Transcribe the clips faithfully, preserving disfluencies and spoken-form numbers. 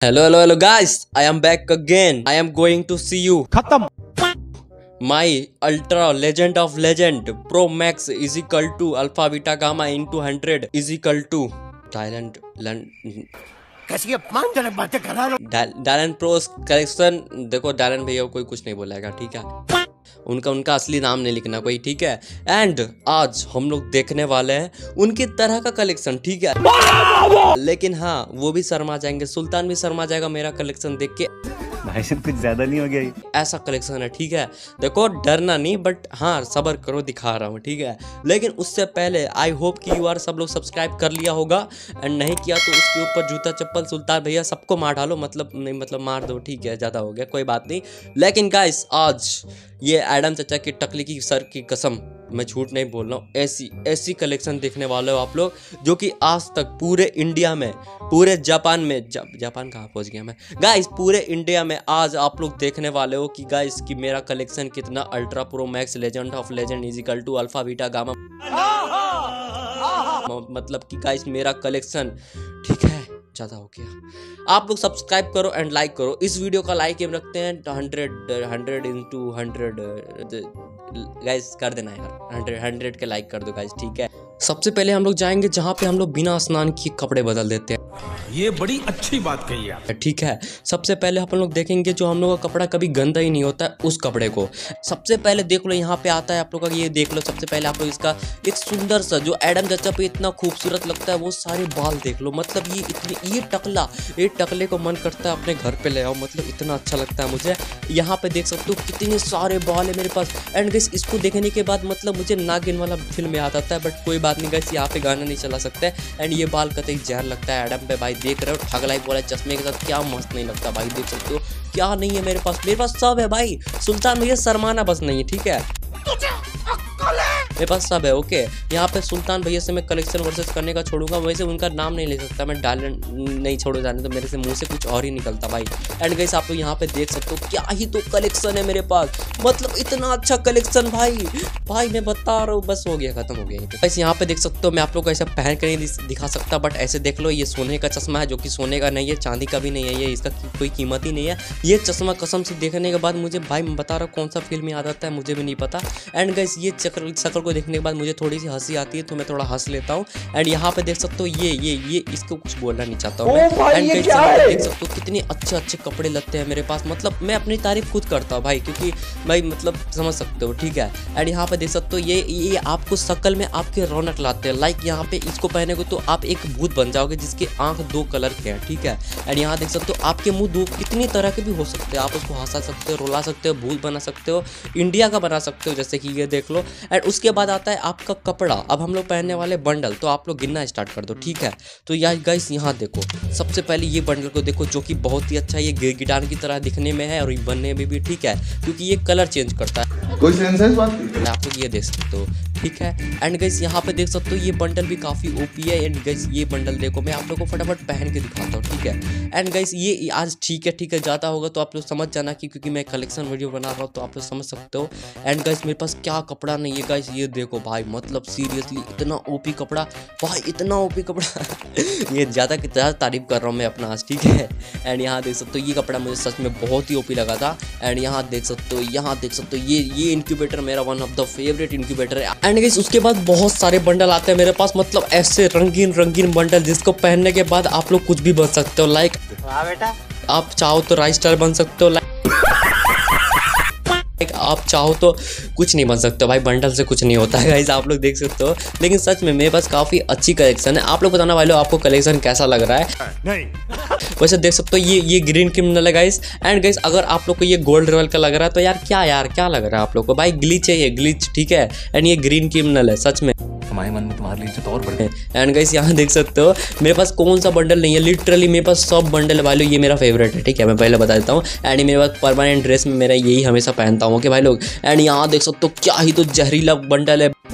Hello, hello, hello, guys. I am back again. I am going to see you. खत्म. My ultra legend of legend Pro Max is equal to Alpha Beta Gamma into one hundred is equal to Thailand London. कैसी अपमानजनक बातें कर रहा है. Dylan pros collection. देखो Dylan भैया कोई कुछ नहीं बोलेगा, ठीक है. उनका उनका असली नाम नहीं लिखना कोई, ठीक है. एंड आज हम लोग देखने वाले हैं उनकी तरह का कलेक्शन, ठीक है. लेकिन हाँ, वो भी शर्मा जाएंगे, सुल्तान भी शर्मा जाएगा मेरा कलेक्शन देख के. भाई साहब कुछ ज्यादा नहीं हो गया? ऐसा कलेक्शन है, ठीक है. देखो डरना नहीं, बट हाँ सबर करो, दिखा रहा हूँ, ठीक है. लेकिन उससे पहले आई होप कि यू आर सब लोग सब्सक्राइब कर लिया होगा. एंड नहीं किया तो उसके ऊपर जूता चप्पल सुल्तान भैया सबको मार डालो, मतलब नहीं मतलब मार दो, ठीक है. ज़्यादा हो गया, कोई बात नहीं. लेकिन गाइस आज ये एडम चाचा की टकली की सर की कसम, मैं झूठ नहीं बोल रहा हूँ, ऐसी ऐसी कलेक्शन देखने वाले हो आप लोग जो कि आज तक पूरे इंडिया में, पूरे जापान में, जा, जापान कहाँ पहुँच गया मैं गाइस, पूरे इंडिया में आज आप लोग देखने वाले हो कि गाइस कि मेरा कलेक्शन कितना ultra pro max legend of legend is equal to alpha beta gamma. मतलब कि गाइस मेरा कलेक्शन, ठीक है, ज़्यादा हो गया. आप लोग सब्सक्राइब करो एंड लाइक करो. इस वीडियो का लाइक हम रखते हैं hundred hundred into hundred guys कर देना यार. हंड्रेड हंड्रेड के लाइक कर दो गाइस, ठीक है. सबसे पहले हम लोग जाएंगे जहाँ पे हम लोग बिना स्नान किए कपड़े बदल देते हैं. ये बड़ी अच्छी बात कही आप, ठीक है. सबसे पहले हम लोग देखेंगे जो हम लोग का कपड़ा कभी गंदा ही नहीं होता है, उस कपड़े को. सबसे पहले देख लो यहाँ पे आता है आप लोग का, ये देख लो. सबसे पहले आप लोग इसका एक सुंदर सा जो एडम चाचा पे इतना खूबसूरत लगता है वो सारे बाल देख लो. मतलब ये इतने, ये टकला, ये टकले को मन करता है अपने घर पे ले आओ, मतलब इतना अच्छा लगता है मुझे. यहाँ पे देख सकते हो कितने सारे बाल है मेरे पास. एंड गाइस इसको देखने के बाद मतलब मुझे नागिन वाला फिल्म याद आता है, बट कोई बात नहीं गाइस, यहाँ पे गाना नहीं चला सकता है. एंड ये बाल कतई जहर लगता है एडम पे भाई, देख रहे हो ठगलाई बोला चश्मे के साथ, क्या मस्त नहीं लगता भाई. देख सकते हो क्या नहीं है मेरे पास, मेरे पास सब है भाई. सुल्तान भैया शर्माना बस नहीं है, ठीक है. मेरे पास सब है, ओके. यहाँ पे सुल्तान भैया से मैं कलेक्शन वर्सेस करने का छोड़ूंगा, वैसे उनका नाम नहीं ले सकता मैं, डायलन नहीं छोड़ो जाने तो मेरे से मुंह से कुछ और ही निकलता भाई. एंड गाइस आप लोग यहाँ पे देख सकते हो क्या ही तो कलेक्शन है मेरे पास, मतलब इतना अच्छा कलेक्शन भाई. भाई मैं बता रहा हूँ, बस हो गया, खत्म हो गया. गाइस यहाँ पे देख सकते हो, मैं आप लोग को ऐसा पहन कर नहीं दिखा सकता, बट ऐसे देख लो, ये सोने का चश्मा है जो कि सोने का नहीं है, चांदी का भी नहीं है, ये इसका कोई कीमत ही नहीं है. ये चश्मा कसम से देखने के बाद मुझे भाई मैं बता रहा हूँ कौन सा फिल्म याद आता है मुझे भी नहीं पता. एंड गाइस ये चक्र शक्ल को देखने के बाद मुझे थोड़ी सी हंसी आती है तो मैं थोड़ा हंस लेता हूँ. एंड यहाँ पे देख सकते हो ये ये ये इसको कुछ बोलना नहीं चाहता हूँ मैं. एंड गाइस यहाँ पे देख सकते हो कितने अच्छे अच्छे कपड़े लगते हैं मेरे पास, मतलब मैं अपनी तारीफ खुद करता हूँ भाई, क्योंकि भाई मतलब समझ सकते हो, ठीक है. एंड यहाँ पे देख सकते हो ये ये आपको शक्ल में आपके रौनक लाते हैं. लाइक यहाँ पे इसको पहनेगे तो आप एक भूत बन जाओगे जिसके आंख दो कलर के हैं, ठीक है. एंड यहाँ देख सकते हो आपके मुंह दो कितनी तरह के भी हो सकते हैं, आप उसको हंसा सकते हो, रुला सकते हो, भूत बना सकते हो, इंडिया का बना सकते हो, जैसे कि ये देख लो. एंड उसके बाद आता है आपका कपड़ा. अब हम लोग पहनने वाले बंडल, तो आप लोग गिनना स्टार्ट कर दो, ठीक है. तो यार गाइस यहाँ देखो, सबसे पहले ये बंडल को देखो जो कि बहुत ही अच्छा, ये गिटार की तरह दिखने में है और ये बनने में भी, ठीक है, क्योंकि ये कलर चेंज करता है. कोई सेंस है इस बात की? आप लोग ये देख सकते हो, ठीक है. एंड गाइस यहाँ पे देख सकते हो ये बंडल भी काफ़ी ओपी है. एंड गाइस ये बंडल देखो, मैं आप लोग को फटाफट पहन के दिखाता हूँ, ठीक है. एंड गाइस ये आज ठीक है, ठीक है, ज़्यादा होगा तो आप लोग समझ जाना कि क्योंकि मैं कलेक्शन वीडियो बना रहा हूँ तो आप लोग समझ सकते हो. एंड गाइस मेरे पास क्या कपड़ा नहीं है गाइस, ये देखो भाई, मतलब सीरियसली इतना ओपी कपड़ा भाई, इतना ओपी कपड़ा ये ज़्यादा की ज़्यादा तारीफ कर रहा हूँ मैं अपना आज, ठीक है. एंड यहाँ देख सकते हो ये कपड़ा मुझे सच में बहुत ही ओपी लगा था. एंड यहाँ देख सकते हो, यहाँ देख सकते हो ये ये इंक्यूबेटर मेरा one of the favourite incubator है. एंड गाइस उसके बाद बहुत सारे बंडल आते हैं मेरे पास, मतलब ऐसे रंगीन रंगीन बंडल जिसको पहनने के बाद आप लोग कुछ भी बन सकते हो. लाइक बेटा आप चाहो तो राइस स्टार बन सकते हो, लाइक आप चाहो तो कुछ नहीं बन सकते भाई, बंडल से कुछ नहीं होता है गाइस, आप लोग देख सकते हो. लेकिन सच में मेरे पास काफ़ी अच्छी कलेक्शन है. आप लोग बताना वाले हो आपको कलेक्शन कैसा लग रहा है. नहीं वैसे देख सकते हो ये ये ग्रीन क्रिमिनल है गाइस. एंड गाइस अगर आप लोग को ये गोल्ड लेवल का लग रहा है तो यार क्या यार क्या लग रहा है आप लोग को भाई, ग्लिच है ये, ग्लिच, ठीक है. एंड ये ग्रीन क्रिमिनल है सच में, हमारे मन में तुम्हारे लिए जो और बढ़े. एंड गाइस यहाँ देख सकते हो मेरे पास कौन सा बंडल नहीं है, लिटरली मेरे पास सब बंडल वाले, ये मेरा फेवरेट है, ठीक है, मैं पहले बता देता हूँ. एंड मेरे पास परमानेंट ड्रेस में मेरा यही हमेशा पहनता हूँ, ओके भाई लोग. एंड यहाँ देख सकते हो क्या ही तो जहरीला बंडल है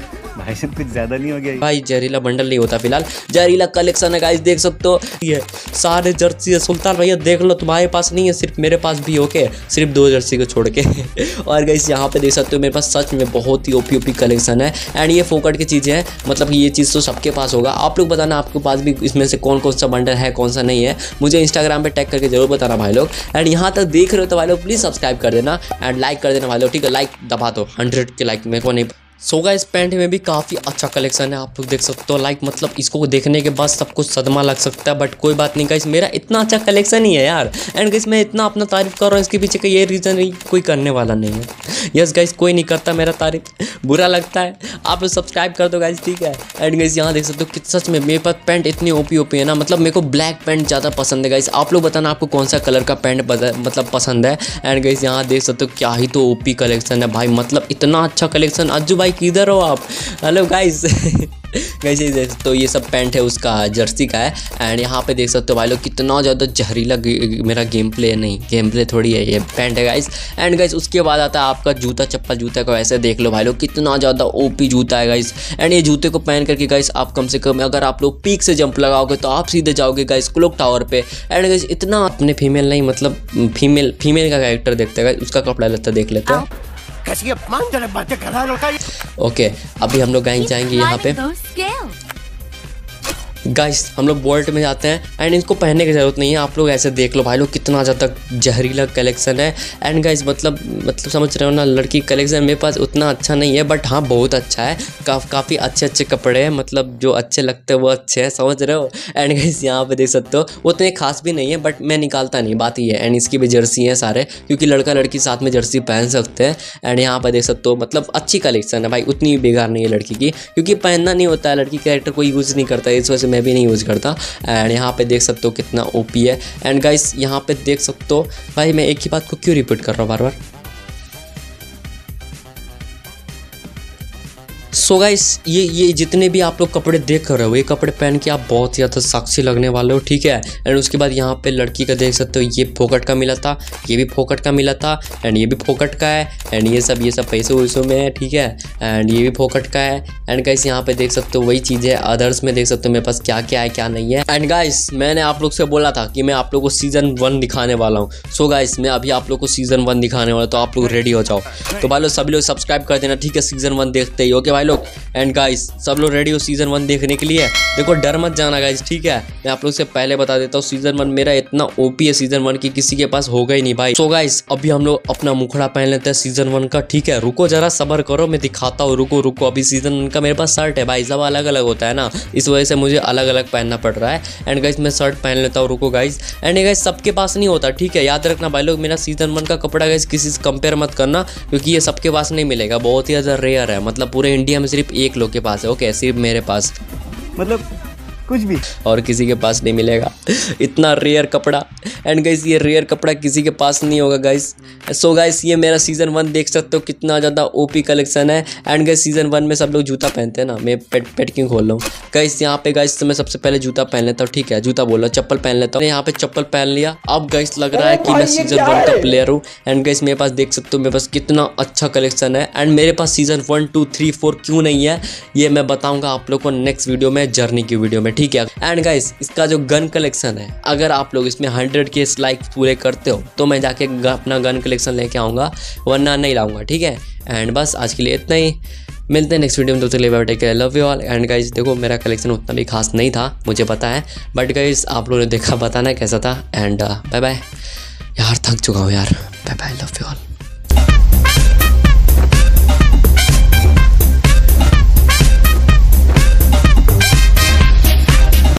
भाईजान कुछ ज्यादा नहीं हो गया भाई? जहरीला बंडल नहीं होता फिलहाल, जहरीला कलेक्शन है गाइस, देख सकते हो ये सारे जर्सी है। सुल्तान भैया देख लो, तुम्हारे पास नहीं है, सिर्फ मेरे पास भी ओके, सिर्फ दो जर्सी को छोड़ के। और गाइस यहाँ पे देख सकते हो मेरे पास सच में बहुत ही ओपी ओपी कलेक्शन है। एंड ये फोकट की चीज़ें हैं, मतलब ये चीज़ तो सबके पास होगा। आप लोग बताना आपके पास भी इसमें से कौन कौन सा बंडल है, कौन सा नहीं है, मुझे इंस्टाग्राम पे टैग करके जरूर बताना भाई लोग। एंड यहाँ तक देख रहे हो तो भाई लोग प्लीज़ सब्सक्राइब कर देना एंड लाइक कर देना भाई लोग, ठीक है? लाइक दबा दो, हंड्रेड के लाइक मेरे को नहीं। सो गाइस पैंट में भी काफ़ी अच्छा कलेक्शन है, आप लोग देख सकते हो। लाइक मतलब इसको देखने के बाद सब कुछ सदमा लग सकता है, बट कोई बात नहीं गाइस, मेरा इतना अच्छा कलेक्शन ही है यार। एंड गाइस मैं इतना अपना तारीफ कर रहा हूँ, इसके पीछे का ये रीज़न नहीं, कोई करने वाला नहीं है। यस गाइस कोई नहीं करता मेरा तारीफ, बुरा लगता है। आप लोग सब्सक्राइब कर दो गाइस, ठीक है? एंड गाइस यहाँ देख सकते हो कि सच में मेरे पास पैंट इतनी ओपी ओपी है ना, मतलब मेरे को ब्लैक पैंट ज़्यादा पसंद है गाइस। आप लोग बताना आपको कौन सा कलर का पैंट मतलब पसंद है। एंड गाइस यहाँ देख सकते हो क्या ही तो ओपी कलेक्शन है भाई, मतलब इतना अच्छा कलेक्शन। अज्जू भाई किधर हो आप? Hello guys. गाइस ये देख सकते हो ये सब पैंट है उसका, जर्सी का है। एंड यहाँ पे देख सकते हो भाई लोग कितना ज़्यादा जहरीला मेरा गेम प्ले नहीं, गेम प्ले थोड़ी है, ये पैंट है गाइस। एंड गाइस उसके बाद आता है आपका जूता चप्पल। जूता को ऐसे देख लो भाई लोग कितना ज़्यादा ओपी जूता है गाइस। एंड ये जूते को पहन करके गाइस आप कम से कम अगर आप लोग पीक से जंप लगाओगे तो आप सीधे जाओगे गाइस क्लॉक टावर पे। एंड गाइस इतना अपने फीमेल नहीं, मतलब फीमेल फीमेल का कैरेक्टर देखते हैं, उसका कपड़ा लेता देख लेते हैं। कैसी अपमानजनक बातें कर रहा है। ओके अभी हम लोग गाइस जाएंगे यहाँ पे गाइस, हम लोग बोल्ट में जाते हैं। एंड इनको पहनने की ज़रूरत नहीं है, आप लोग ऐसे देख लो भाई लोग कितना ज़्यादा जहरीला कलेक्शन है। एंड गाइस मतलब मतलब समझ रहे हो ना, लड़की कलेक्शन मेरे पास उतना अच्छा नहीं है, बट हाँ बहुत अच्छा है। का, काफ़ी अच्छे अच्छे कपड़े हैं, मतलब जो अच्छे लगते हैं वो अच्छे हैं, समझ रहे हो? एंड गाइस यहाँ पे देख सकते हो उतने खास भी नहीं है, बट मैं निकालता नहीं, बात ये है। एंड इसकी भी जर्सी है सारे, क्योंकि लड़का लड़की साथ में जर्सी पहन सकते हैं। एंड यहाँ पर देख सकते हो मतलब अच्छी कलेक्शन है भाई, उतनी बेकार नहीं है लड़की की, क्योंकि पहनना नहीं होता है, लड़की कैरेक्टर कोई यूज़ नहीं करता है, इस वजह से मैं भी नहीं यूज़ करता। एंड यहाँ पे देख सकते हो कितना ओपी है। एंड गाइस यहाँ पे देख सकते हो भाई, मैं एक ही बात को क्यों रिपीट कर रहा हूँ बार बार। सो so गाइस ये ये जितने भी आप लोग कपड़े देख रहे हो, ये कपड़े पहन के आप बहुत ही ज़्यादा साक्षी लगने वाले हो, ठीक है? एंड उसके बाद यहाँ पे लड़की का देख सकते हो, ये फोकट का मिला था, ये भी फोकट का मिला था, एंड ये भी फोकट का है। एंड ये सब ये सब पैसे वैसों में है, ठीक है? एंड ये भी फोकट का है। एंड गाइस यहाँ पे देख सकते हो वही चीज़ें, अदर्स में देख सकते हो मेरे पास क्या क्या है क्या नहीं है। एंड गाइस मैंने आप लोग से बोला था कि मैं आप लोग को सीजन वन दिखाने वाला हूँ। सो गाइस मैं अभी आप लोग को सीजन वन दिखाने वाला, तो आप लोग रेडी हो जाओ। तो भाई लोग सभी लोग सब्सक्राइब कर देना, ठीक है? सीजन वन देखते ही, ओके भाई लोग? एंड गाइस सब लोग रेडी हो सीजन वन देखने के लिए? देखो डर मत जाना गाइस, ठीक है? मैं आप लोग से पहले बता देता हूँ, सीजन वन मेरा इतना ओपी है सीजन वन की किसी के पास होगा ही नहीं भाई। सो गाइस अभी हम लोग अपना मुखड़ा पहन लेते हैं सीजन वन का, ठीक है? रुको जरा सब्र करो, मैं दिखाता हूँ, रुको रुको। अभी सीजन वन का मेरे पास शर्ट है भाई, सब अलग अलग होता है ना, इस वजह से मुझे अलग अलग पहनना पड़ रहा है। एंड गाइस मैं शर्ट पहन लेता हूँ, रुको गाइस। एंड ये गाइस सबके पास नहीं होता, ठीक है? याद रखना भाई लोग, मेरा सीजन वन का कपड़ा गाइस किसी से कंपेयर मत करना, क्योंकि ये सबके पास नहीं मिलेगा, बहुत ही ज़्यादा रेयर है, मतलब पूरे इंडिया में सिर्फ एक लोग के पास है, ओके? सिर्फ मेरे पास, मतलब कुछ भी, और किसी के पास नहीं मिलेगा इतना रेयर कपड़ा। एंड गाइस ये रेयर कपड़ा किसी के पास नहीं होगा गाइस। सो गाइस ये मेरा सीजन वन देख सकते हो कितना ज़्यादा ओपी कलेक्शन है। एंड गाइस सीजन वन में सब लोग जूता पहनते हैं ना, मैं पेट पेट क्यों खोल रहा हूँ गाइस? यहाँ पे गाइस तो मैं सबसे पहले जूता पहन लेता हूँ, ठीक है? जूता बोल रहा हूँ, चप्पल पहन लेता हूँ। यहाँ पे चप्पल पहन लिया, अब गाइस लग रहा है कि मैं सीजन वन का प्लेयर हूँ। एंड गाइस मेरे पास देख सकते हो मेरे पास कितना अच्छा कलेक्शन है। एंड मेरे पास season one two three four क्यों नहीं है ये मैं बताऊँगा आप लोग को नेक्स्ट वीडियो में, जर्नी की वीडियो में, ठीक है? एंड गाइस इसका जो गन कलेक्शन है, अगर आप लोग इसमें हंड्रेड के लाइक पूरे करते हो तो मैं जाके अपना गन कलेक्शन लेके आऊँगा, वरना नहीं लाऊंगा, ठीक है? एंड बस आज के लिए इतना ही, मिलते हैं नेक्स्ट वीडियो में, तो चलिए bye, take care, love you all. And guys देखो मेरा कलेक्शन उतना भी खास नहीं था, मुझे पता है, बट गाइस आप लोगों ने देखा, बताना कैसा था। एंड बाय बाय यार, थक चुका हूँ यार, bye bye, love you all.